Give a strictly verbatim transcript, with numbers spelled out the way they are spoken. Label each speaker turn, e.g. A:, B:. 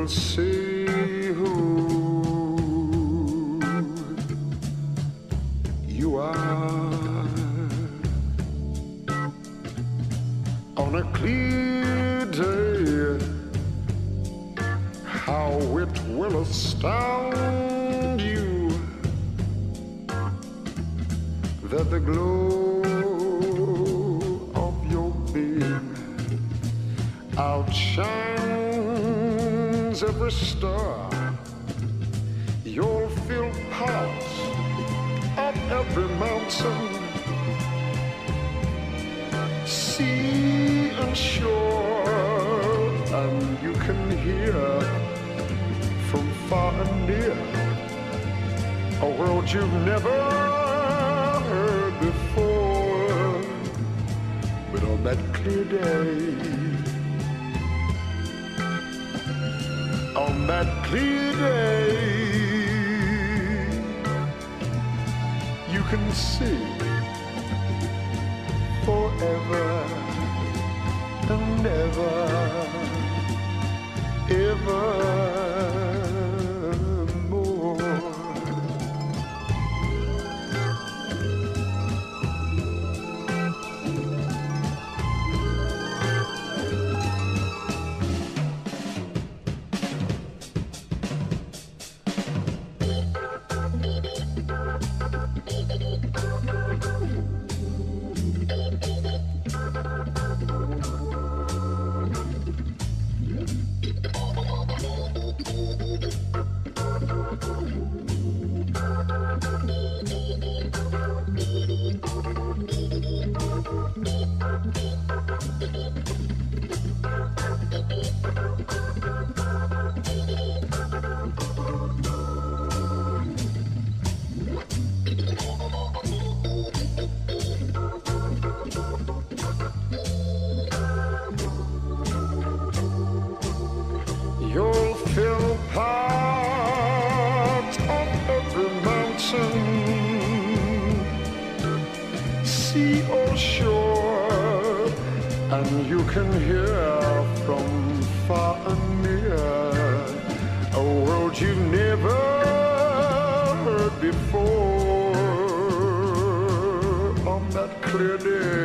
A: say who you are. On a clear day, how it will astound you that the glow of your being outshines every star. You'll feel parts of every mountain, sea and shore, and you can hear from far and near a world you've never heard before. But on that clear day, on that clear day, you can see forever and ever, evermore. You'll feel part of every mountain, sea or shore, and you can hear from far and near a world you've never heard before. On that clear day,